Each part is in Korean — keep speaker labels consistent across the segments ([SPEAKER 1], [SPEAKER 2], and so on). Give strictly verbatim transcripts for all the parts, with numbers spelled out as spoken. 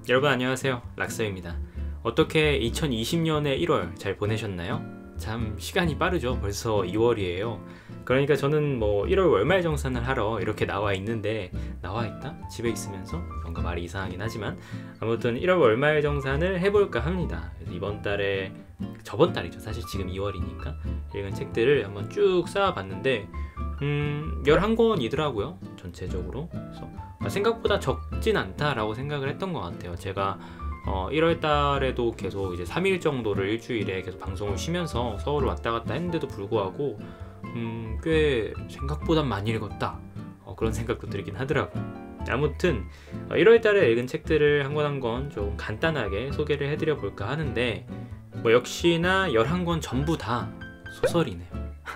[SPEAKER 1] 여러분 안녕하세요, 락서입니다. 어떻게 이천이십 년의 일월 잘 보내셨나요? 참 시간이 빠르죠. 벌써 이월이에요. 그러니까 저는 뭐 일월 월말 정산을 하러 이렇게 나와 있는데, 나와 있다? 집에 있으면서? 뭔가 말이 이상하긴 하지만 아무튼 일월 월말 정산을 해볼까 합니다. 그래서 이번 달에, 저번 달이죠 사실, 지금 이월이니까 읽은 책들을 한번 쭉 쌓아봤는데 음... 열한 권이더라고요 전체적으로. 그래서 생각보다 적진 않다라고 생각을 했던 것 같아요. 제가 어, 일월 달에도 계속 이제 삼 일 정도를 일주일에 계속 방송을 쉬면서 서울을 왔다 갔다 했는데도 불구하고 음, 꽤 생각보다 많이 읽었다, 어, 그런 생각도 들긴 하더라고요. 아무튼 어, 일월 달에 읽은 책들을 한 권 한 권 좀 간단하게 소개를 해드려 볼까 하는데, 뭐 역시나 열한 권 전부 다 소설이네요.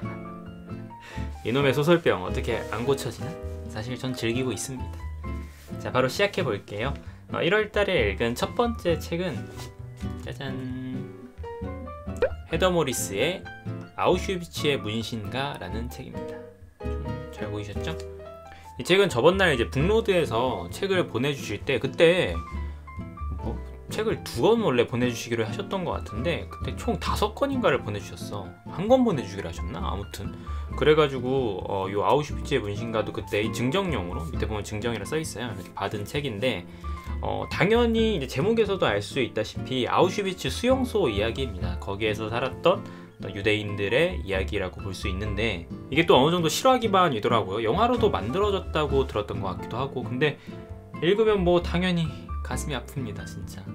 [SPEAKER 1] 이놈의 소설병 어떻게 안 고쳐지나? 사실 전 즐기고 있습니다. 자, 바로 시작해 볼게요. 어, 일월 달에 읽은 첫 번째 책은 짜잔, 헤더 모리스의 아우슈비츠의 문신가 라는 책입니다. 좀 잘 보이셨죠? 이 책은 저번 날 이제 북로드에서 책을 보내주실 때, 그때 뭐 책을 두 권 원래 보내주시기로 하셨던 것 같은데 그때 총 다섯 권인가를 보내주셨어. 한 권 보내주기로 하셨나? 아무튼 그래가지고 어, 요 아우슈비츠의 문신가도 그때 이 증정용으로, 밑에 보면 증정이라 써있어요, 이렇게 받은 책인데 어, 당연히 이제 제목에서도 알 수 있다시피 아우슈비츠 수용소 이야기입니다. 거기에서 살았던 유대인들의 이야기라고 볼 수 있는데, 이게 또 어느 정도 실화 기반이더라고요. 영화로도 만들어졌다고 들었던 것 같기도 하고. 근데 읽으면 뭐 당연히 가슴이 아픕니다 진짜.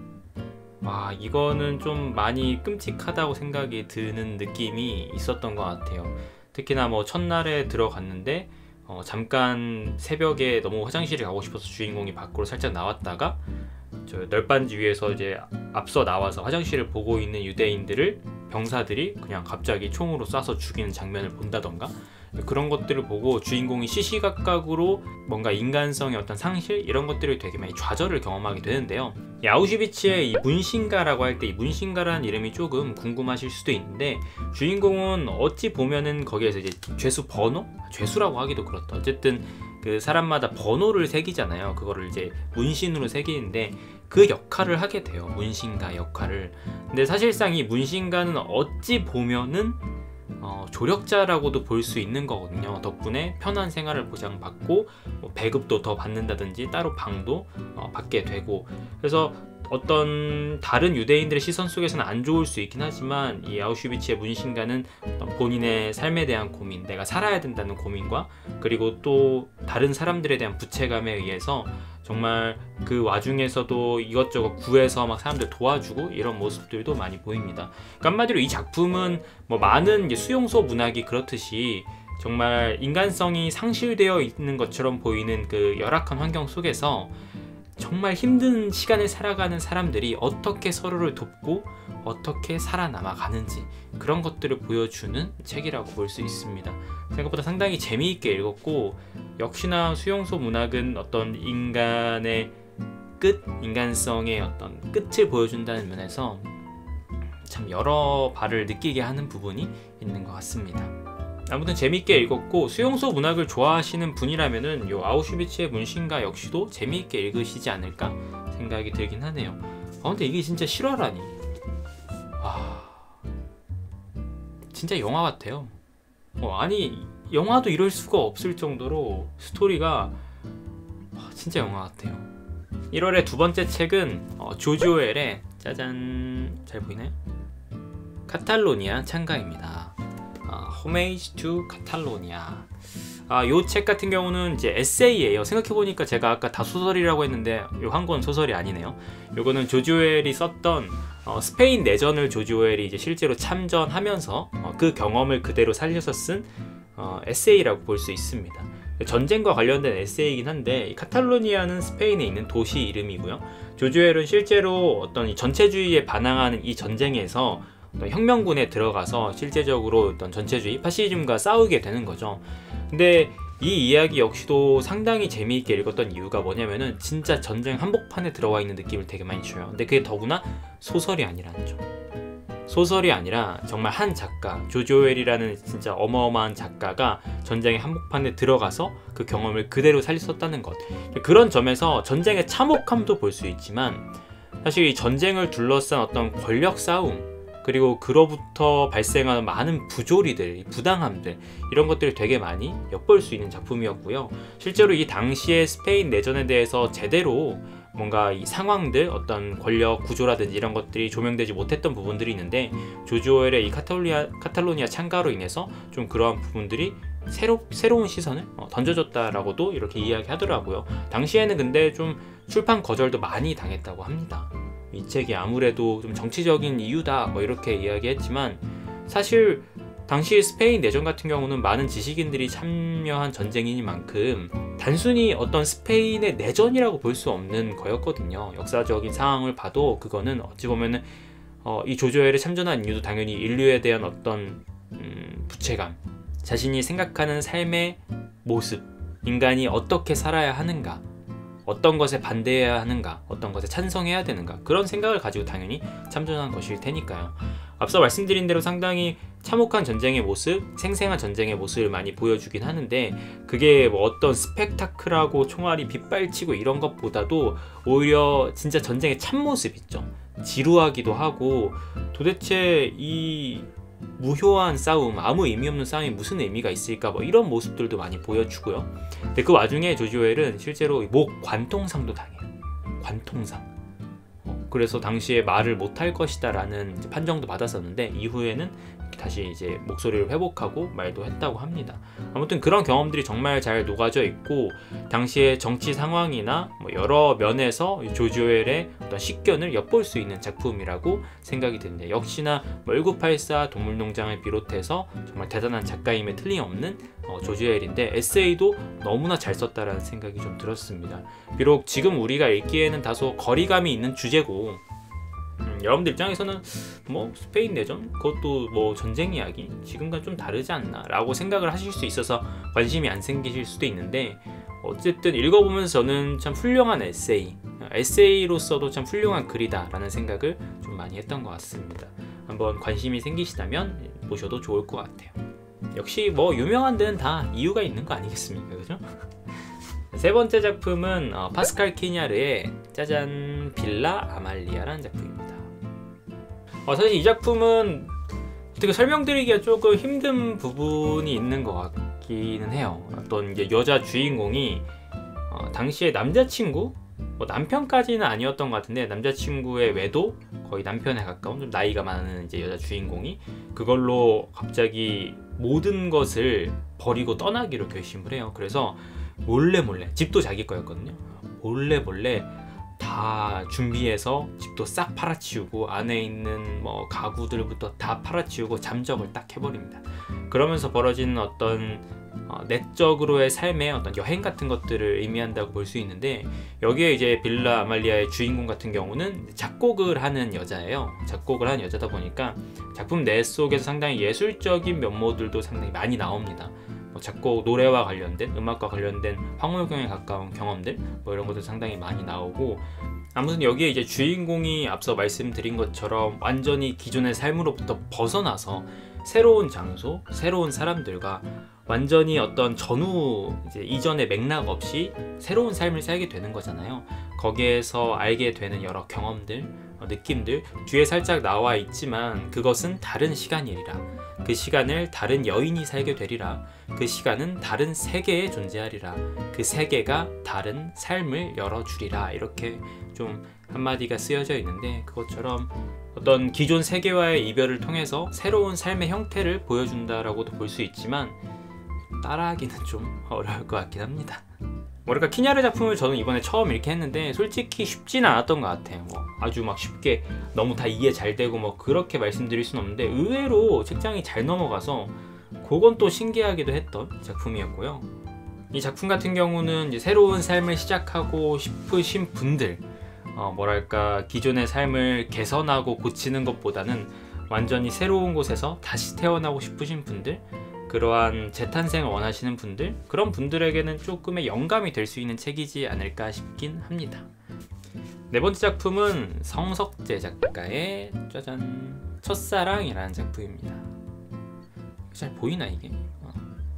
[SPEAKER 1] 와, 이거는 좀 많이 끔찍하다고 생각이 드는 느낌이 있었던 것 같아요. 특히나 뭐 첫날에 들어갔는데 어, 잠깐 새벽에 너무 화장실에 가고 싶어서 주인공이 밖으로 살짝 나왔다가 저 널빤지 위에서 이제 앞서 나와서 화장실을 보고 있는 유대인들을 병사들이 그냥 갑자기 총으로 쏴서 죽이는 장면을 본다던가, 그런 것들을 보고 주인공이 시시각각으로 뭔가 인간성의 어떤 상실, 이런 것들을 되게 많이 좌절을 경험하게 되는데요. 이 아우슈비츠의 이 문신가라고 할 때 이 문신가라는 이름이 조금 궁금하실 수도 있는데, 주인공은 어찌 보면은 거기에서 이제 죄수 번호? 죄수라고 하기도 그렇다. 어쨌든 그 사람마다 번호를 새기잖아요. 그거를 이제 문신으로 새기는데 그 역할을 하게 돼요, 문신가 역할을. 근데 사실상 이 문신가는 어찌 보면은 어, 조력자라고도 볼 수 있는 거거든요. 덕분에 편한 생활을 보장받고 뭐 배급도 더 받는다든지 따로 방도 어, 받게 되고, 그래서 어떤 다른 유대인들의 시선 속에서는 안 좋을 수 있긴 하지만 이 아우슈비츠의 문신가는 어떤 본인의 삶에 대한 고민, 내가 살아야 된다는 고민과 그리고 또 다른 사람들에 대한 부채감에 의해서 정말 그 와중에서도 이것저것 구해서 막 사람들 도와주고 이런 모습들도 많이 보입니다. 그러니까 한마디로 이 작품은 뭐 많은 이제 수용소 문학이 그렇듯이 정말 인간성이 상실되어 있는 것처럼 보이는 그 열악한 환경 속에서 정말 힘든 시간을 살아가는 사람들이 어떻게 서로를 돕고 어떻게 살아남아 가는지, 그런 것들을 보여주는 책이라고 볼 수 있습니다. 생각보다 상당히 재미있게 읽었고, 역시나 수용소 문학은 어떤 인간의 끝, 인간성의 어떤 끝을 보여준다는 면에서 참 여러 발을 느끼게 하는 부분이 있는 것 같습니다. 아무튼 재미있게 읽었고, 수용소 문학을 좋아하시는 분이라면은 요 아우슈비츠의 문신가 역시도 재미있게 읽으시지 않을까 생각이 들긴 하네요. 아 근데 이게 진짜 실화라니, 아 진짜 영화 같아요. 어, 아니 영화도 이럴 수가 없을 정도로 스토리가 아, 진짜 영화 같아요. 일월의 두 번째 책은 어, 조지 오웰의 짜잔, 잘 보이나요? 카탈로니아 창가입니다. Homage to Catalonia. 아, 요 책 같은 경우는 이제 에세이예요. 생각해보니까 제가 아까 다 소설이라고 했는데 요 한 권 소설이 아니네요. 요거는 조지 오웰이 썼던 어, 스페인 내전을 조지 오웰이 이제 실제로 참전하면서 어, 그 경험을 그대로 살려서 쓴 어, 에세이라고 볼 수 있습니다. 전쟁과 관련된 에세이이긴 한데, 이 카탈로니아는 스페인에 있는 도시 이름이고요. 조지 오웰은 실제로 어떤 이 전체주의에 반항하는 이 전쟁에서 혁명군에 들어가서 실제적으로 어떤 전체주의 파시즘과 싸우게 되는 거죠. 근데 이 이야기 역시도 상당히 재미있게 읽었던 이유가 뭐냐면은 진짜 전쟁 한복판에 들어와 있는 느낌을 되게 많이 줘요. 근데 그게 더구나 소설이 아니라는 점. 소설이 아니라 정말 한 작가, 조지 오웰이라는 진짜 어마어마한 작가가 전쟁의 한복판에 들어가서 그 경험을 그대로 살렸었다는 것. 그런 점에서 전쟁의 참혹함도 볼 수 있지만 사실 이 전쟁을 둘러싼 어떤 권력 싸움, 그리고 그로부터 발생하는 많은 부조리들, 부당함들, 이런 것들을 되게 많이 엿볼 수 있는 작품이었고요. 실제로 이 당시의 스페인 내전에 대해서 제대로 뭔가 이 상황들, 어떤 권력 구조라든지 이런 것들이 조명되지 못했던 부분들이 있는데, 조지 오웰의 이 카탈로니아, 카탈로니아 창가로 인해서 좀 그러한 부분들이 새로, 새로운 시선을 던져줬다라고도 이렇게 이야기하더라고요. 당시에는 근데 좀 출판 거절도 많이 당했다고 합니다. 이 책이 아무래도 좀 정치적인 이유다 뭐 이렇게 이야기했지만, 사실 당시 스페인 내전 같은 경우는 많은 지식인들이 참여한 전쟁이니만큼 단순히 어떤 스페인의 내전이라고 볼 수 없는 거였거든요. 역사적인 상황을 봐도 그거는 어찌 보면은 어, 이 조지 오웰이 참전한 이유도 당연히 인류에 대한 어떤 음, 부채감, 자신이 생각하는 삶의 모습, 인간이 어떻게 살아야 하는가, 어떤 것에 반대해야 하는가, 어떤 것에 찬성해야 되는가, 그런 생각을 가지고 당연히 참전한 것일 테니까요. 앞서 말씀드린 대로 상당히 참혹한 전쟁의 모습, 생생한 전쟁의 모습을 많이 보여주긴 하는데, 그게 뭐 어떤 스펙타클하고 총알이 빗발치고 이런 것보다도 오히려 진짜 전쟁의 참모습 있죠. 지루하기도 하고, 도대체 이 무효한 싸움, 아무 의미 없는 싸움이 무슨 의미가 있을까, 뭐 이런 모습들도 많이 보여주고요. 근데 그 와중에 조지 오웰은 실제로 목 관통상도 당해요. 관통상. 어, 그래서 당시에 말을 못할 것이다 라는 판정도 받았었는데, 이후에는 다시 이제 목소리를 회복하고 말도 했다고 합니다. 아무튼 그런 경험들이 정말 잘 녹아져 있고, 당시의 정치 상황이나 뭐 여러 면에서 조지 오웰의 어떤 식견을 엿볼 수 있는 작품이라고 생각이 듭니다. 역시나 뭐 천구백팔십사 동물농장을 비롯해서 정말 대단한 작가임에 틀림없는 어, 조지 오웰인데, 에세이도 너무나 잘 썼다라는 생각이 좀 들었습니다. 비록 지금 우리가 읽기에는 다소 거리감이 있는 주제고, 음, 여러분들 입장에서는 뭐 스페인 내전? 그것도 뭐 전쟁 이야기? 지금과 좀 다르지 않나? 라고 생각을 하실 수 있어서 관심이 안 생기실 수도 있는데, 어쨌든 읽어보면서 저는 참 훌륭한 에세이, 에세이로서도 참 훌륭한 글이다 라는 생각을 좀 많이 했던 것 같습니다. 한번 관심이 생기시다면 보셔도 좋을 것 같아요. 역시 뭐 유명한 데는 다 이유가 있는 거 아니겠습니까? 그죠? 세 번째 작품은 어, 파스칼 키냐르의 짜잔 빌라 아말리아라는 작품입니다. 어, 사실 이 작품은 어떻게 설명드리기가 조금 힘든 부분이 있는 것 같기는 해요. 어떤 이제 여자 주인공이 어, 당시에 남자친구? 뭐 남편까지는 아니었던 것 같은데, 남자친구의 외도, 거의 남편에 가까운 좀 나이가 많은 이제 여자 주인공이 그걸로 갑자기 모든 것을 버리고 떠나기로 결심을 해요. 그래서 몰래 몰래, 집도 자기 거였거든요. 몰래 몰래 다 준비해서 집도 싹 팔아치우고, 안에 있는 뭐 가구들부터 다 팔아치우고 잠적을 딱 해버립니다. 그러면서 벌어지는 어떤 어, 내적으로의 삶의 어떤 여행 같은 것들을 의미한다고 볼 수 있는데, 여기에 이제 빌라 아말리아의 주인공 같은 경우는 작곡을 하는 여자예요. 작곡을 하는 여자다 보니까 작품 내 속에서 상당히 예술적인 면모들도 상당히 많이 나옵니다. 뭐 작곡, 노래와 관련된, 음악과 관련된 황홀경에 가까운 경험들, 뭐 이런 것도 상당히 많이 나오고, 아무튼 여기에 이제 주인공이 앞서 말씀드린 것처럼 완전히 기존의 삶으로부터 벗어나서 새로운 장소, 새로운 사람들과 완전히 어떤 전후 이제 이전의 맥락 없이 새로운 삶을 살게 되는 거잖아요. 거기에서 알게 되는 여러 경험들, 어, 느낌들 뒤에 살짝 나와 있지만, 그것은 다른 시간이리라. 그 시간을 다른 여인이 살게 되리라. 그 시간은 다른 세계에 존재하리라. 그 세계가 다른 삶을 열어주리라. 이렇게 좀 한마디가 쓰여져 있는데, 그것처럼 어떤 기존 세계와의 이별을 통해서 새로운 삶의 형태를 보여준다라고도 볼 수 있지만, 따라하기는 좀 어려울 것 같긴 합니다. 뭐랄까, 키냐르 작품을 저는 이번에 처음 읽게 했는데 솔직히 쉽지는 않았던 것 같아요. 뭐 아주 막 쉽게 너무 다 이해 잘 되고 뭐 그렇게 말씀드릴 수는 없는데, 의외로 책장이 잘 넘어가서 그건 또 신기하기도 했던 작품이었고요. 이 작품 같은 경우는 이제 새로운 삶을 시작하고 싶으신 분들, 어 뭐랄까 기존의 삶을 개선하고 고치는 것보다는 완전히 새로운 곳에서 다시 태어나고 싶으신 분들, 그러한 재탄생을 원하시는 분들, 그런 분들에게는 조금의 영감이 될 수 있는 책이지 않을까 싶긴 합니다. 네 번째 작품은 성석재 작가의 짜잔 첫사랑이라는 작품입니다. 잘 보이나 이게? 어.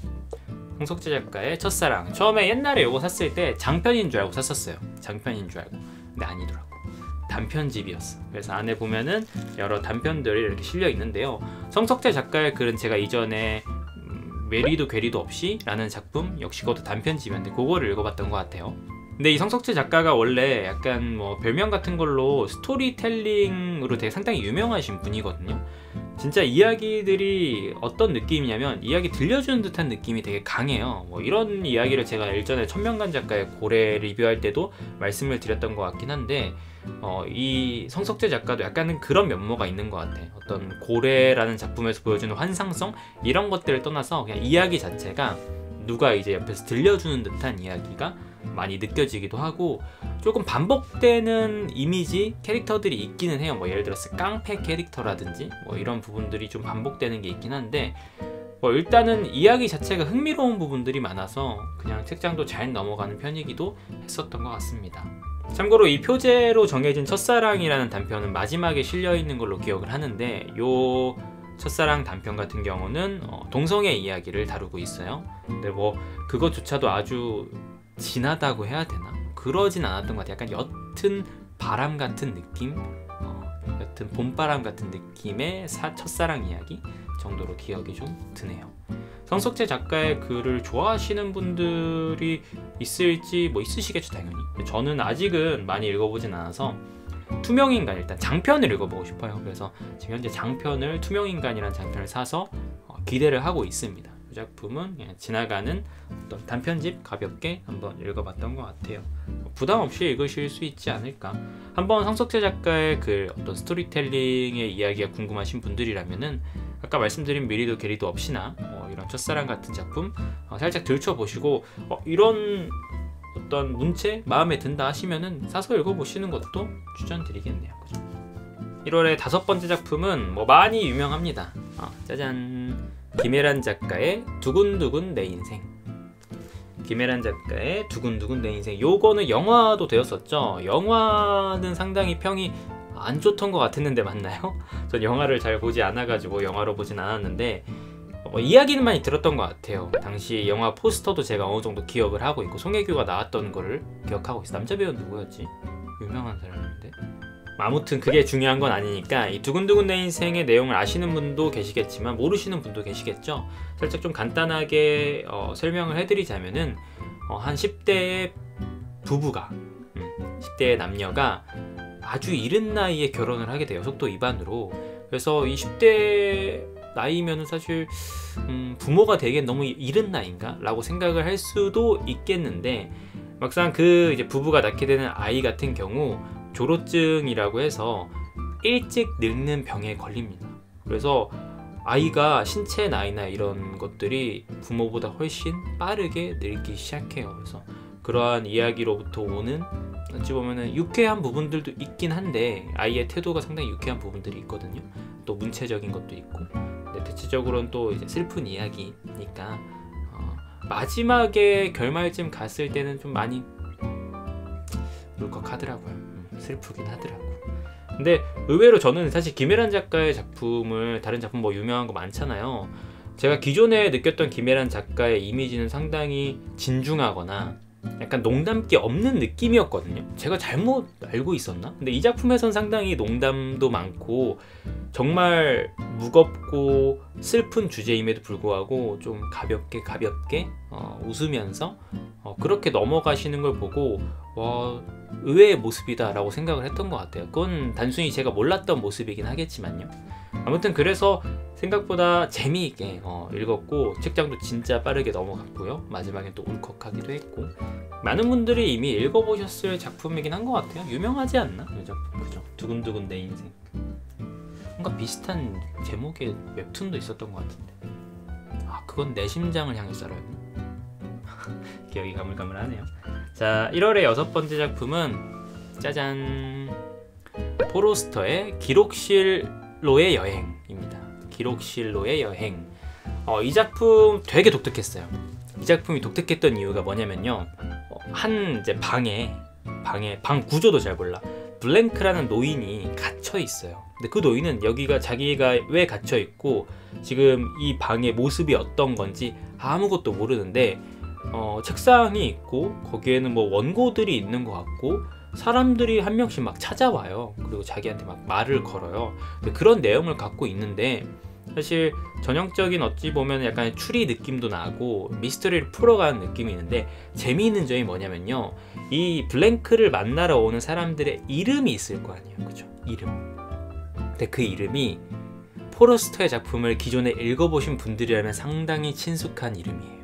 [SPEAKER 1] 성석재 작가의 첫사랑. 처음에 옛날에 이거 샀을 때 장편인 줄 알고 샀었어요. 장편인 줄 알고. 근데 아니더라고. 단편집이었어. 그래서 안에 보면은 여러 단편들이 이렇게 실려 있는데요. 성석재 작가의 글은 제가 이전에 음, 외리도 괴리도 없이 라는 작품, 역시 그것도 단편집이었는데 그거를 읽어봤던 것 같아요. 근데 이 성석재 작가가 원래 약간 뭐 별명 같은 걸로 스토리텔링으로 되게 상당히 유명하신 분이거든요. 진짜 이야기들이 어떤 느낌이냐면 이야기 들려주는 듯한 느낌이 되게 강해요. 뭐 이런 이야기를 제가 일전에 천명관 작가의 고래 리뷰할 때도 말씀을 드렸던 것 같긴 한데 어, 이 성석재 작가도 약간은 그런 면모가 있는 것 같아. 어떤 고래라는 작품에서 보여주는 환상성 이런 것들을 떠나서 그냥 이야기 자체가 누가 이제 옆에서 들려주는 듯한 이야기가 많이 느껴지기도 하고 조금 반복되는 이미지 캐릭터들이 있기는 해요. 뭐 예를 들어서 깡패 캐릭터라든지 뭐 이런 부분들이 좀 반복되는 게 있긴 한데 뭐 일단은 이야기 자체가 흥미로운 부분들이 많아서 그냥 책장도 잘 넘어가는 편이기도 했었던 것 같습니다. 참고로 이 표제로 정해진 첫사랑이라는 단편은 마지막에 실려있는 걸로 기억을 하는데 요 첫사랑 단편 같은 경우는 어, 동성애 이야기를 다루고 있어요. 근데 뭐 그것조차도 아주 진하다고 해야 되나? 그러진 않았던 것 같아요. 약간 옅은 바람 같은 느낌? 어, 옅은 봄바람 같은 느낌의 사, 첫사랑 이야기 정도로 기억이 좀 드네요. 성석재 작가의 글을 좋아하시는 분들이 있을지 뭐 있으시겠죠 당연히. 저는 아직은 많이 읽어보진 않아서 투명인간 일단 장편을 읽어보고 싶어요. 그래서 지금 현재 장편을 투명인간이라는 장편을 사서 어, 기대를 하고 있습니다. 이 작품은 그냥 지나가는 어떤 단편집 가볍게 한번 읽어봤던 것 같아요. 부담 없이 읽으실 수 있지 않을까. 한번 성석재 작가의 그 어떤 스토리텔링의 이야기가 궁금하신 분들이라면은 아까 말씀드린 미리도 게리도 없이나 어, 이런 첫사랑 같은 작품 어, 살짝 들춰보시고 어, 이런 어떤 문체 마음에 든다 하시면은 사서 읽어보시는 것도 추천드리겠네요. 그죠? 일월의 다섯 번째 작품은 뭐 많이 유명합니다. 어, 짜잔! 김혜란 작가의 두근두근 내 인생. 김혜란 작가의 두근두근 내 인생. 요거는 영화도 되었었죠. 영화는 상당히 평이 안 좋던 것 같았는데 맞나요? 전 영화를 잘 보지 않아가지고 영화로 보진 않았는데 어, 이야기는 많이 들었던 것 같아요. 당시 영화 포스터도 제가 어느 정도 기억을 하고 있고 송혜교가 나왔던 거를 기억하고 있어요. 남자 배우는 누구였지? 유명한 사람인데. 아무튼 그게 중요한 건 아니니까 이 두근두근 내 인생의 내용을 아시는 분도 계시겠지만 모르시는 분도 계시겠죠. 살짝 좀 간단하게 어, 설명을 해드리자면은 어, 한 십 대의 부부가 음, 십 대의 남녀가 아주 이른 나이에 결혼을 하게 돼요. 속도 위반으로. 그래서 이 십 대 나이면은 사실 음, 부모가 되기엔 너무 이른 나이인가? 라고 생각을 할 수도 있겠는데 막상 그 이제 부부가 낳게 되는 아이 같은 경우 조로증이라고 해서 일찍 늙는 병에 걸립니다. 그래서 아이가 신체 나이나 이런 것들이 부모보다 훨씬 빠르게 늙기 시작해요. 그래서 그러한 이야기로부터 오는 어찌 보면은 유쾌한 부분들도 있긴 한데 아이의 태도가 상당히 유쾌한 부분들이 있거든요. 또 문체적인 것도 있고. 근데 대체적으로는 또 이제 슬픈 이야기니까 어, 마지막에 결말쯤 갔을 때는 좀 많이 울컥하더라고요. 슬프긴 하더라고. 근데 의외로 저는 사실 김혜란 작가의 작품을 다른 작품 뭐 유명한 거 많잖아요. 제가 기존에 느꼈던 김혜란 작가의 이미지는 상당히 진중하거나 약간 농담기 없는 느낌이었거든요. 제가 잘못 알고 있었나? 근데 이 작품에선 상당히 농담도 많고 정말 무겁고 슬픈 주제임에도 불구하고 좀 가볍게 가볍게 어, 웃으면서 어, 그렇게 넘어가시는 걸 보고 와, 의외의 모습이다 라고 생각을 했던 것 같아요. 그건 단순히 제가 몰랐던 모습이긴 하겠지만요. 아무튼 그래서 생각보다 재미있게 어, 읽었고 책장도 진짜 빠르게 넘어갔고요. 마지막에 또 울컥하기도 했고 많은 분들이 이미 읽어보셨을 작품이긴 한 것 같아요. 유명하지 않나? 이 작품 그죠? 두근두근 내 인생. 뭔가 비슷한 제목의 웹툰도 있었던 것 같은데 아 그건 내 심장을 향해 썰어였나? 기억이 가물가물하네요. 자, 일월의 여섯 번째 작품은 짜잔 포로스터의 기록실로의 여행입니다. 기록실로의 여행. 어, 이 작품 되게 독특했어요. 이 작품이 독특했던 이유가 뭐냐면요. 어, 한 이제 방에 방에 방 구조도 잘 몰라. 블랭크라는 노인이 갇혀 있어요. 근데 그 노인은 여기가 자기가 왜 갇혀 있고 지금 이 방의 모습이 어떤 건지 아무것도 모르는데 어, 책상이 있고 거기에는 뭐 원고들이 있는 것 같고 사람들이 한 명씩 막 찾아와요. 그리고 자기한테 막 말을 걸어요. 그런 내용을 갖고 있는데 사실 전형적인 어찌 보면 약간 추리 느낌도 나고 미스터리를 풀어가는 느낌이 있는데 재미있는 점이 뭐냐면요, 이 블랭크를 만나러 오는 사람들의 이름이 있을 거 아니에요, 그죠? 이름. 근데 그 이름이 포러스터의 작품을 기존에 읽어보신 분들이라면 상당히 친숙한 이름이에요.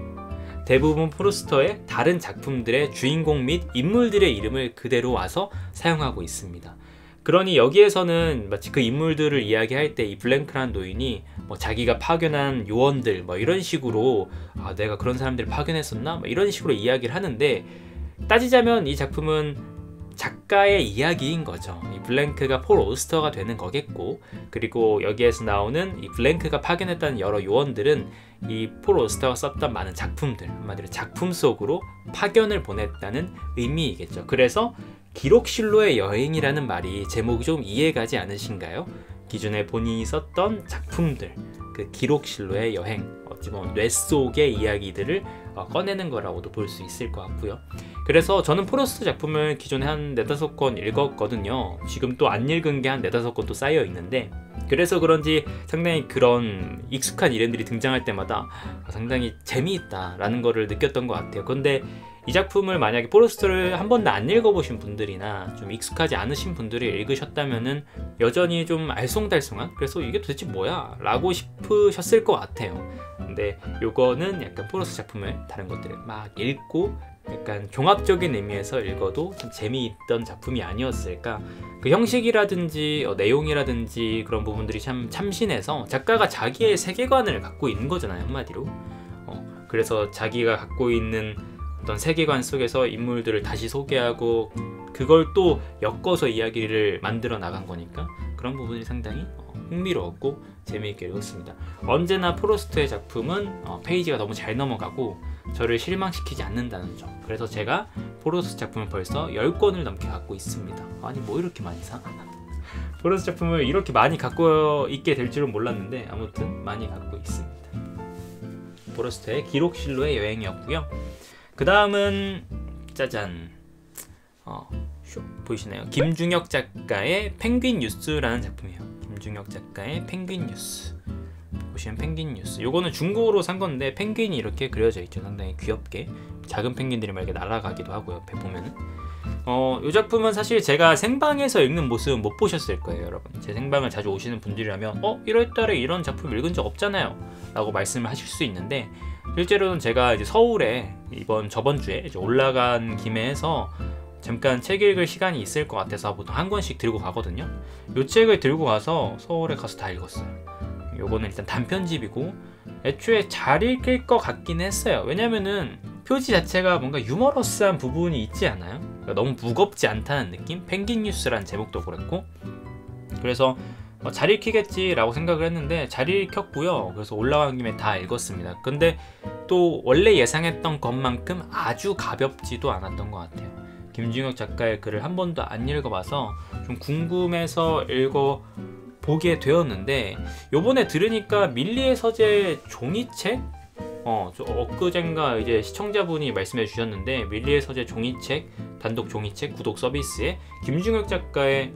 [SPEAKER 1] 대부분 포러스터의 다른 작품들의 주인공 및 인물들의 이름을 그대로 와서 사용하고 있습니다. 그러니 여기에서는 마치 그 인물들을 이야기할 때 이 블랭크란 노인이 뭐 자기가 파견한 요원들 뭐 이런 식으로, 아 내가 그런 사람들을 파견했었나? 뭐 이런 식으로 이야기를 하는데, 따지자면 이 작품은 작가의 이야기인 거죠. 이 블랭크가 폴 오스터가 되는 거겠고, 그리고 여기에서 나오는 이 블랭크가 파견했다는 여러 요원들은 이 폴 오스터가 썼던 많은 작품들, 한마디로 작품 속으로 파견을 보냈다는 의미이겠죠. 그래서 기록실로의 여행이라는 말이 제목이 좀 이해가지 않으신가요? 기존에 본인이 썼던 작품들, 그 기록실로의 여행, 어찌 보면 뇌 속의 이야기들을 꺼내는 거라고도 볼 수 있을 것 같고요. 그래서 저는 포러스터 작품을 기존에 한 네다섯 권 읽었거든요. 지금 또 안 읽은 게 한 네다섯 권 또 쌓여 있는데, 그래서 그런지 상당히 그런 익숙한 이름들이 등장할 때마다 상당히 재미있다라는 거를 느꼈던 것 같아요. 근데 이 작품을 만약에 포러스터를 한 번도 안 읽어보신 분들이나 좀 익숙하지 않으신 분들이 읽으셨다면은 여전히 좀 알쏭달쏭한, 그래서 이게 도대체 뭐야? 라고 싶으셨을 것 같아요. 근데 요거는 약간 포러스터 작품을 다른 것들을 막 읽고 약간 종합적인 의미에서 읽어도 좀 재미있던 작품이 아니었을까. 그 형식이라든지 어, 내용이라든지 그런 부분들이 참 참신해서 작가가 자기의 세계관을 갖고 있는 거잖아요, 한마디로. 어, 그래서 자기가 갖고 있는 어떤 세계관 속에서 인물들을 다시 소개하고 그걸 또 엮어서 이야기를 만들어 나간 거니까 그런 부분이 상당히 어, 흥미로웠고 재미있게 읽었습니다. 언제나 포러스터의 작품은 어, 페이지가 너무 잘 넘어가고 저를 실망시키지 않는다는 점. 그래서 제가 포러스터 작품을 벌써 열 권을 넘게 갖고 있습니다. 아니 뭐 이렇게 많이 사? 포러스터 작품을 이렇게 많이 갖고 있게 될 줄은 몰랐는데 아무튼 많이 갖고 있습니다. 포러스터의 기록실로의 여행이었고요. 그 다음은 짜잔, 어, 쇼, 보이시나요? 김중혁 작가의 펭귄 뉴스라는 작품이에요. 김중혁 작가의 펭귄 뉴스. 보시면 펭귄 뉴스. 요거는 중고로 산 건데 펭귄이 이렇게 그려져 있죠. 상당히 귀엽게. 작은 펭귄들이 막 이렇게 날아가기도 하고요. 옆에 보면은. 어, 요 작품은 사실 제가 생방에서 읽는 모습은 못 보셨을 거예요, 여러분. 제 생방을 자주 오시는 분들이라면 어? 일월 달에 이런 작품 읽은 적 없잖아요 라고 말씀을 하실 수 있는데, 실제로는 제가 이제 서울에 이번 저번 주에 이제 올라간 김에 해서 잠깐 책 읽을 시간이 있을 것 같아서 보통 한 권씩 들고 가거든요. 요 책을 들고 가서 서울에 가서 다 읽었어요. 요거는 일단 단편집이고 애초에 잘 읽힐 것 같긴 했어요. 왜냐면은 표지 자체가 뭔가 유머러스한 부분이 있지 않아요? 그러니까 너무 무겁지 않다는 느낌? 펭귄 뉴스라는 제목도 그렇고, 그래서 어, 잘 읽히겠지 라고 생각을 했는데 잘 읽혔고요. 그래서 올라간 김에 다 읽었습니다. 근데 또 원래 예상했던 것만큼 아주 가볍지도 않았던 것 같아요. 김중혁 작가의 글을 한 번도 안 읽어봐서 좀 궁금해서 읽어 보게 되었는데, 요번에 들으니까 밀리의 서재 종이책? 어, 저 엊그젠가 이제 시청자분이 말씀해 주셨는데 밀리의 서재 종이책, 단독 종이책 구독 서비스에 김중혁 작가의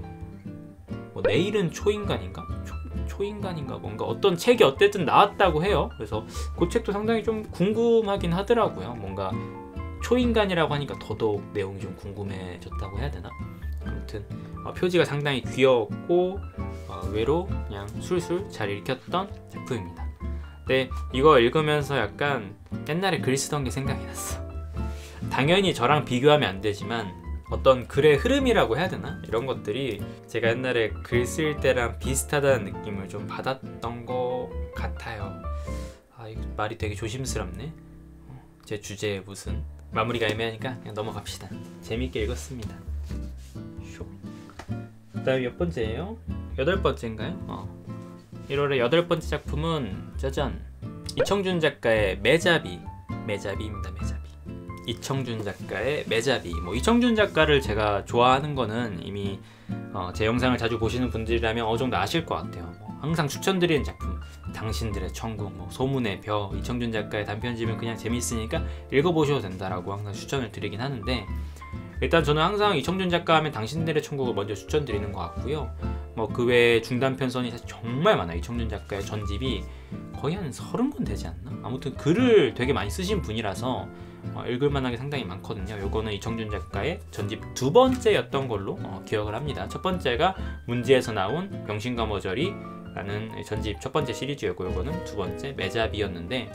[SPEAKER 1] 뭐 내일은 초인간인가? 초, 초인간인가? 뭔가 어떤 책이 어쨌든 나왔다고 해요. 그래서 그 책도 상당히 좀 궁금하긴 하더라고요. 뭔가 초인간이라고 하니까 더더욱 내용이 좀 궁금해졌다고 해야 되나? 아무튼 어, 표지가 상당히 귀여웠고 어, 의외로 그냥 술술 잘 읽혔던 작품입니다. 근데 이거 읽으면서 약간 옛날에 글 쓰던 게 생각이 났어. 당연히 저랑 비교하면 안 되지만 어떤 글의 흐름이라고 해야 되나? 이런 것들이 제가 옛날에 글 쓸 때랑 비슷하다는 느낌을 좀 받았던 것 같아요. 아, 이거 말이 되게 조심스럽네. 제 주제에 무슨 마무리가 애매하니까 그냥 넘어갑시다. 재밌게 읽었습니다. 그 다음 몇 번째예요? 여덟 번째인가요? 어. 일월의 여덟 번째 작품은 짜잔, 이청준 작가의 매자비. 매자비입니다. 매자비. 이청준 작가의 매자비. 뭐 이청준 작가를 제가 좋아하는 거는 이미 어, 제 영상을 자주 보시는 분들이라면 어느 정도 아실 것 같아요. 뭐 항상 추천드리는 작품, 당신들의 천국, 뭐 소문의 벼, 이청준 작가의 단편집은 그냥 재밌으니까 읽어보셔도 된다라고 항상 추천을 드리긴 하는데, 일단 저는 항상 이청준 작가 하면 당신들의 천국을 먼저 추천드리는 것 같고요. 뭐 그 외에 중단편선이 사실 정말 많아요. 이청준 작가의 전집이 거의 한 서른 권 되지 않나? 아무튼 글을 되게 많이 쓰신 분이라서 어, 읽을 만한 게 상당히 많거든요. 요거는 이청준 작가의 전집 두 번째였던 걸로 어, 기억을 합니다. 첫 번째가 문제에서 나온 병신과 머저리 라는 전집 첫 번째 시리즈였고, 요거는 두 번째 매잡이었는데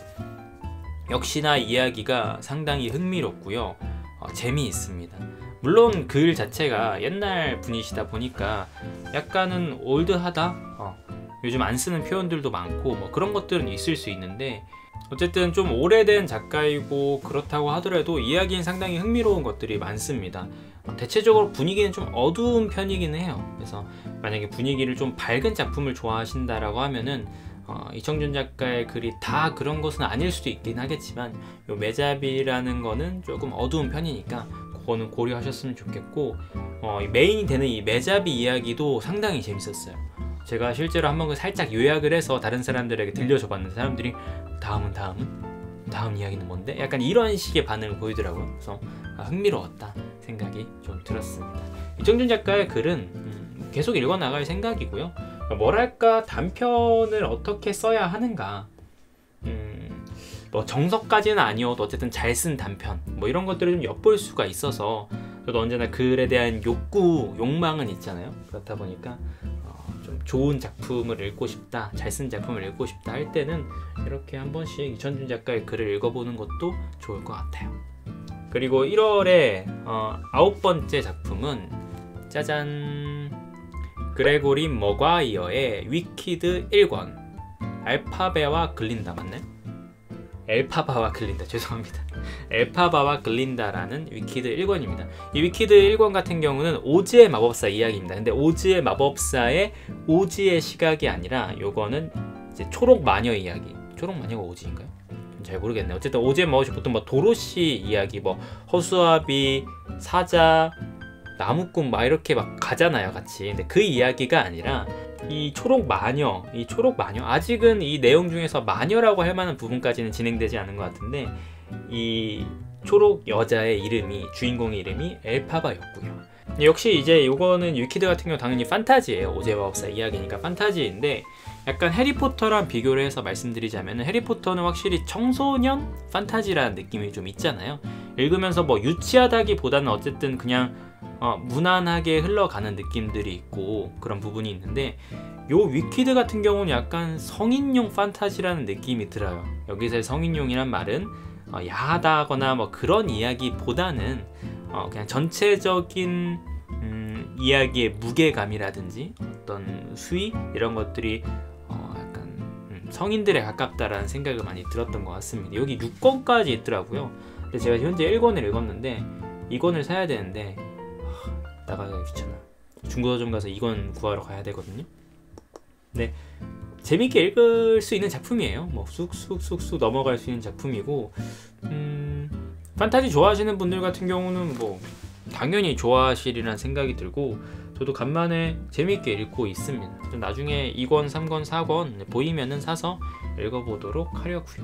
[SPEAKER 1] 역시나 이야기가 상당히 흥미롭고요. 어, 재미있습니다. 물론 글 자체가 옛날 분이시다 보니까 약간은 올드하다? 어, 요즘 안 쓰는 표현들도 많고 뭐 그런 것들은 있을 수 있는데, 어쨌든 좀 오래된 작가이고 그렇다고 하더라도 이야기는 상당히 흥미로운 것들이 많습니다. 어, 대체적으로 분위기는 좀 어두운 편이긴 해요. 그래서 만약에 분위기를 좀 밝은 작품을 좋아하신다라고 하면은 어, 이청준 작가의 글이 다 그런 것은 아닐 수도 있긴 하겠지만, 요 매잡이라는 거는 조금 어두운 편이니까 그거는 고려하셨으면 좋겠고, 어, 메인이 되는 이 매잡이 이야기도 상당히 재밌었어요. 제가 실제로 한번 살짝 요약을 해서 다른 사람들에게 들려줘 봤는데 사람들이 다음은 다음은? 다음 이야기는 뭔데? 약간 이런 식의 반응을 보이더라고요. 그래서 아, 흥미로웠다 생각이 좀 들었습니다. 이청준 작가의 글은 음, 계속 읽어나갈 생각이고요. 뭐랄까, 단편을 어떻게 써야 하는가, 음, 뭐 정석까지는 아니어도 어쨌든 잘 쓴 단편 뭐 이런 것들을 좀 엿볼 수가 있어서 저도 언제나 글에 대한 욕구, 욕망은 있잖아요. 그렇다 보니까 어, 좀 좋은 작품을 읽고 싶다, 잘 쓴 작품을 읽고 싶다 할 때는 이렇게 한 번씩 이청준 작가의 글을 읽어보는 것도 좋을 것 같아요. 그리고 일월에 어, 아홉 번째 작품은 짜잔, 그레고리 머과이어의 위키드 일 권, 알파베와 글린다 맞나요? 엘파바와 글린다, 죄송합니다. 엘파바와 글린다라는 위키드 일 권입니다. 이 위키드 일 권 같은 경우는 오즈의 마법사 이야기입니다. 근데 오즈의 마법사의 오즈의 시각이 아니라 요거는 이제 초록 마녀 이야기. 초록 마녀가 오즈인가요? 잘 모르겠네요. 어쨌든 오즈의 마법사 보통 뭐 도로시 이야기, 뭐 허수아비, 사자, 나무꾼 막 이렇게 막 가잖아요, 같이. 근데 그 이야기가 아니라 이 초록 마녀, 이 초록 마녀, 아직은 이 내용 중에서 마녀라고 할 만한 부분까지는 진행되지 않은 것 같은데, 이 초록 여자의 이름이, 주인공의 이름이 엘파바였고요. 역시 이제 요거는 위키드 같은 경우 당연히 판타지예요. 오즈의 마법사 이야기니까 판타지인데, 약간 해리포터랑 비교를 해서 말씀드리자면, 해리포터는 확실히 청소년 판타지라는 느낌이 좀 있잖아요. 읽으면서 뭐 유치하다기보다는 어쨌든 그냥 어, 무난하게 흘러가는 느낌들이 있고 그런 부분이 있는데, 요 위키드 같은 경우는 약간 성인용 판타지라는 느낌이 들어요. 여기서의 성인용이란 말은 어, 야하다거나 뭐 그런 이야기보다는 어, 그냥 전체적인 음, 이야기의 무게감이라든지 어떤 수위 이런 것들이 어, 약간 음, 성인들에 가깝다라는 생각을 많이 들었던 것 같습니다. 여기 육 권까지 있더라고요. 근데 제가 현재 일 권을 읽었는데 이 권을 사야 되는데 나가기가 귀찮아. 중고서점 가서 이 권 구하러 가야 되거든요. 네, 재밌게 읽을 수 있는 작품이에요. 뭐 쑥쑥쑥쑥 넘어갈 수 있는 작품이고, 음, 판타지 좋아하시는 분들 같은 경우는 뭐 당연히 좋아하시리란 생각이 들고, 저도 간만에 재밌게 읽고 있습니다. 나중에 이 권, 삼 권, 사 권 보이면은 사서 읽어보도록 하려고요.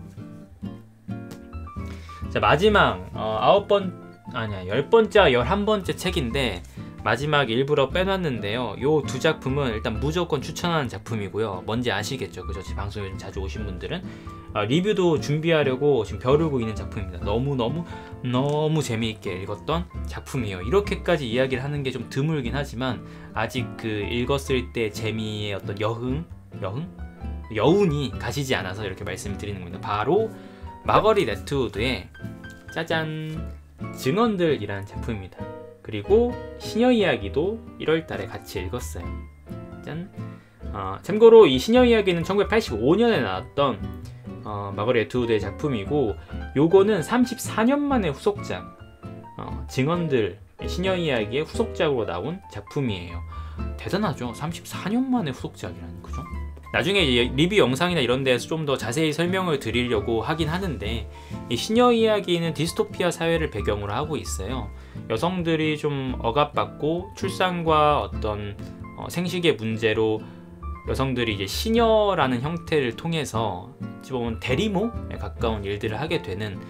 [SPEAKER 1] 자, 마지막 어, 아홉 번 아니야 열 번째, 열한 번째 책인데 마지막 일부러 빼놨는데요. 요 두 작품은 일단 무조건 추천하는 작품이고요. 뭔지 아시겠죠? 그죠? 제 방송에 요즘 자주 오신 분들은 아, 리뷰도 준비하려고 지금 벼르고 있는 작품입니다. 너무너무 너무 재미있게 읽었던 작품이에요. 이렇게까지 이야기를 하는 게 좀 드물긴 하지만 아직 그 읽었을 때 재미의 어떤 여흥? 여흥? 여운이 가시지 않아서 이렇게 말씀을 드리는 겁니다. 바로 마거릿 애트우드의 짜잔, 증언들이라는 작품입니다. 그리고 시녀 이야기도 일월 달에 같이 읽었어요. 짠. 어, 참고로 이 시녀 이야기는 천구백팔십오 년에 나왔던 어, 마거릿 애트우드의 작품이고, 요거는 삼십사 년 만에 후속작, 어, 증언들 시녀 이야기의 후속작으로 나온 작품이에요. 대단하죠? 삼십사 년 만에 후속작이라는 거죠. 나중에 리뷰 영상이나 이런 데에서 좀 더 자세히 설명을 드리려고 하긴 하는데, 이 시녀 이야기는 디스토피아 사회를 배경으로 하고 있어요. 여성들이 좀 억압받고 출산과 어떤 어, 생식의 문제로 여성들이 이제 시녀라는 형태를 통해서 어찌 보면 대리모에 가까운 일들을 하게 되는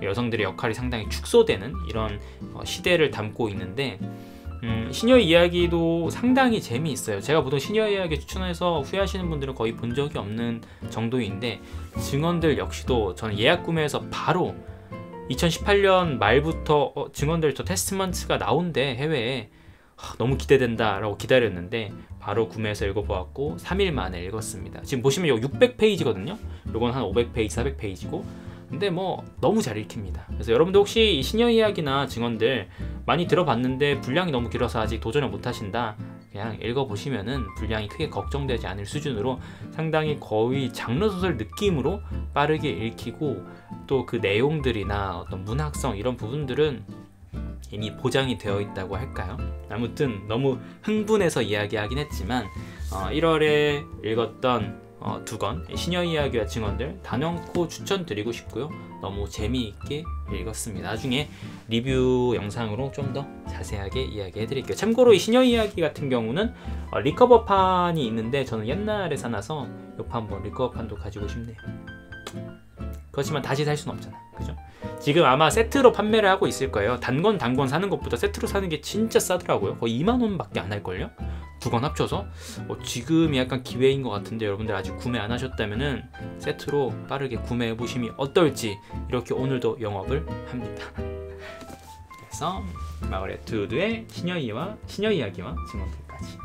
[SPEAKER 1] 여성들의 역할이 상당히 축소되는 이런 어, 시대를 담고 있는데 음, 시녀 이야기도 상당히 재미있어요. 제가 보통 시녀 이야기 추천해서 후회하시는 분들은 거의 본 적이 없는 정도인데 증언들 역시도 저는 예약 구매해서 바로 이천십팔 년 말부터 어, 증언들 저 테스트먼트가 나온대 해외에 하, 너무 기대된다 라고 기다렸는데 바로 구매해서 읽어보았고 삼 일 만에 읽었습니다. 지금 보시면 이거 육백 페이지거든요. 이건 한 오백 페이지, 사백 페이지고 근데 뭐 너무 잘 읽힙니다. 그래서 여러분들 혹시 이 시녀 이야기나 증언들 많이 들어봤는데 분량이 너무 길어서 아직 도전을 못 하신다, 그냥 읽어보시면은 분량이 크게 걱정되지 않을 수준으로 상당히 거의 장르소설 느낌으로 빠르게 읽히고 또 그 내용들이나 어떤 문학성 이런 부분들은 이미 보장이 되어 있다고 할까요? 아무튼 너무 흥분해서 이야기하긴 했지만 어, 일월에 읽었던 어, 두 권 시녀 이야기와 증언들 단연코 추천드리고 싶고요. 너무 재미있게 읽었습니다. 나중에 리뷰 영상으로 좀 더 자세하게 이야기해 드릴게요. 참고로 이 시녀 이야기 같은 경우는 어, 리커버판이 있는데 저는 옛날에 사놔서 요 판번 리커버판도 가지고 싶네요. 그렇지만 다시 살 수는 없잖아, 그죠? 지금 아마 세트로 판매를 하고 있을 거예요. 단권 단권 사는 것보다 세트로 사는 게 진짜 싸더라고요. 거의 이만 원밖에 안 할걸요? 두 권 합쳐서 어, 지금이 약간 기회인 것 같은데 여러분들 아직 구매 안 하셨다면은 세트로 빠르게 구매해 보심이 어떨지 이렇게 오늘도 영업을 합니다. 그래서 마거렛 투드의 시녀 이야기와 시녀 이야기와 증언들까지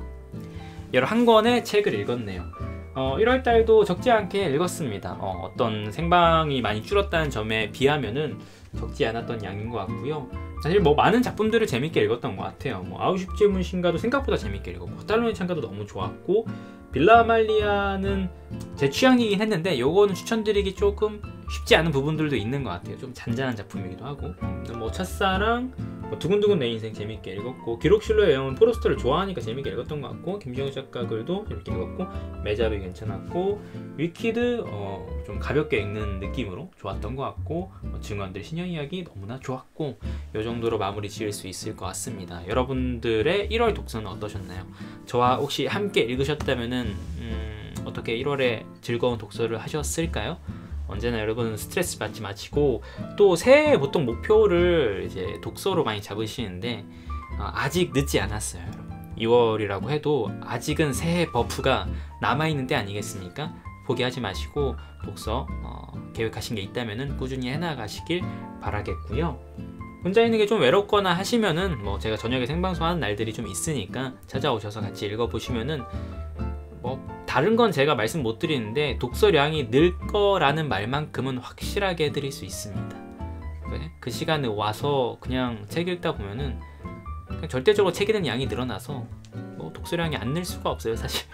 [SPEAKER 1] 여러 한 권의 책을 읽었네요. 어, 일월 달도 적지 않게 읽었습니다. 어, 어떤 생방이 많이 줄었다는 점에 비하면은 적지 않았던 양인 것 같고요. 사실 뭐 많은 작품들을 재밌게 읽었던 것 같아요. 뭐 아우슈츠 문신가도 생각보다 재밌게 읽었고 호탈루의 창가도 너무 좋았고 빌라 아말리아는 제 취향이긴 했는데 요거는 추천드리기 조금 쉽지 않은 부분들도 있는 것 같아요. 좀 잔잔한 작품이기도 하고 뭐 첫사랑, 뭐 두근두근 내 인생 재밌게 읽었고 기록실로의 영은 포로스트를 좋아하니까 재밌게 읽었던 것 같고 김정우 작가 글도 재밌게 읽었고 메자비 괜찮았고 위키드 어, 좀 가볍게 읽는 느낌으로 좋았던 것 같고 어, 증언들 시녀 이야기 너무나 좋았고 이 정도로 마무리 지을 수 있을 것 같습니다. 여러분들의 일월 독서는 어떠셨나요? 저와 혹시 함께 읽으셨다면은 음, 어떻게 일월에 즐거운 독서를 하셨을까요? 언제나 여러분 스트레스 받지 마시고 또 새해 보통 목표를 이제 독서로 많이 잡으시는데 어, 아직 늦지 않았어요. 여러분. 이월이라고 해도 아직은 새해 버프가 남아있는 때 아니겠습니까? 포기하지 마시고 독서 어, 계획하신 게 있다면 꾸준히 해나가시길 바라겠고요. 혼자 있는 게 좀 외롭거나 하시면은 뭐 제가 저녁에 생방송하는 날들이 좀 있으니까 찾아오셔서 같이 읽어보시면은 뭐 다른 건 제가 말씀 못 드리는데 독서량이 늘 거라는 말만큼은 확실하게 해드릴 수 있습니다. 그 시간에 와서 그냥 책 읽다 보면은 그냥 절대적으로 책 읽는 양이 늘어나서 뭐 독서량이 안 늘 수가 없어요, 사실.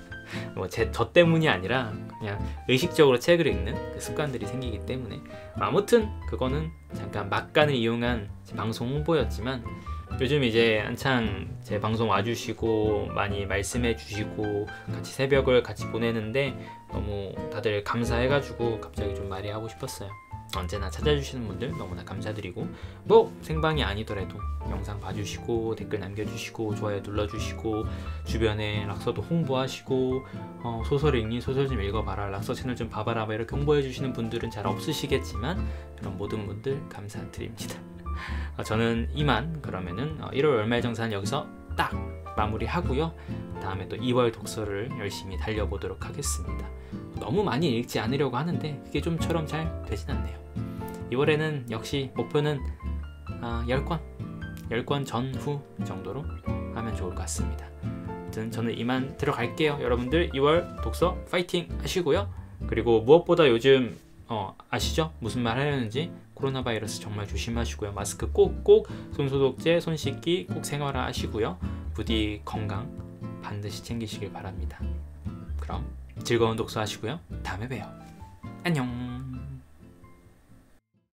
[SPEAKER 1] 뭐 제 저 때문이 아니라 그냥 의식적으로 책을 읽는 그 습관들이 생기기 때문에 아무튼 그거는 잠깐 막간을 이용한 방송 홍보였지만 요즘 이제 한창 제 방송 와주시고 많이 말씀해 주시고 같이 새벽을 같이 보내는데 너무 다들 감사해가지고 갑자기 좀 말이 하고 싶었어요. 언제나 찾아주시는 분들 너무나 감사드리고 뭐 생방이 아니더라도 영상 봐주시고 댓글 남겨주시고 좋아요 눌러주시고 주변에 락서도 홍보하시고 어, 소설 읽니? 소설 좀 읽어봐라, 락서 채널 좀 봐봐라 이렇게 홍보해주시는 분들은 잘 없으시겠지만 그런 모든 분들 감사드립니다. 어, 저는 이만 그러면은 어, 일월 월말정산은 여기서 딱 마무리하고요. 다음에 또 이월 독서를 열심히 달려보도록 하겠습니다. 너무 많이 읽지 않으려고 하는데 그게 좀처럼 잘 되진 않네요. 이월에는 역시 목표는 아, 십 권 십 권 전후 정도로 하면 좋을 것 같습니다. 아무튼 저는 이만 들어갈게요. 여러분들 이월 독서 파이팅 하시고요. 그리고 무엇보다 요즘 어, 아시죠? 무슨 말 하려는지 코로나 바이러스 정말 조심하시고요. 마스크 꼭꼭, 손소독제, 손 씻기 꼭 생활하시고요. 부디 건강 반드시 챙기시길 바랍니다. 그럼 즐거운 독서 하시고요. 다음에 봬요. 안녕.